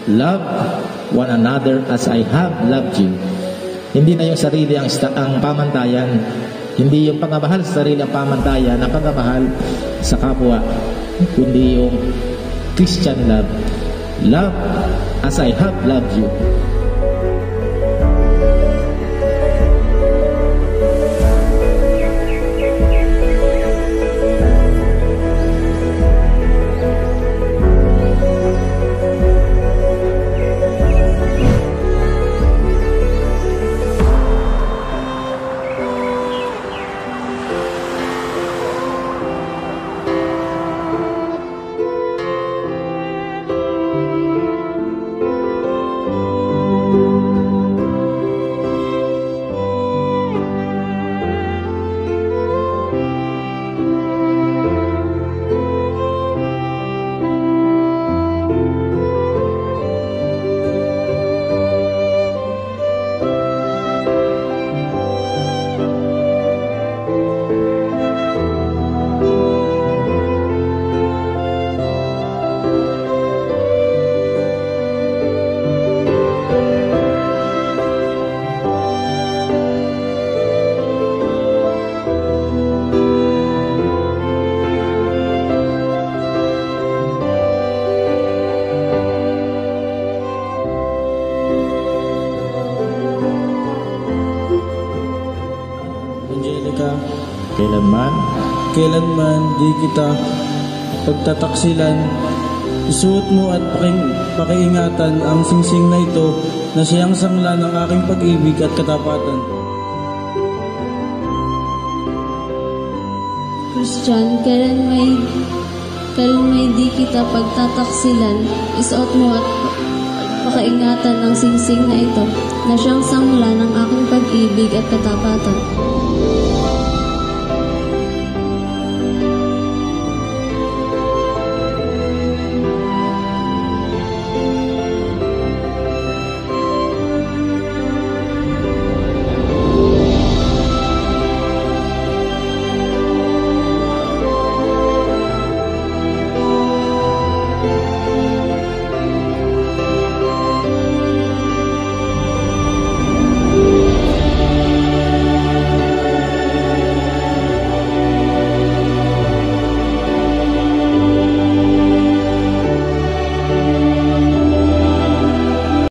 love one another as I have loved you. Hindi na yung sarili ang pamantayan, hindi yung pagmamahal sa sarili ang pamantayan, ang pagmamahal sa kapwa, kundi yung Christian love. Love as I have loved you. Kailanman di kita pagtataksilan, isuot mo at pakiingatan ang singsing na ito na siyang sangla ng aking pag-ibig at katapatan. Christian, kailan may di kita pagtataksilan, isuot mo at pakaingatan ang singsing na ito na siyang sangla ng aking pag-ibig at katapatan.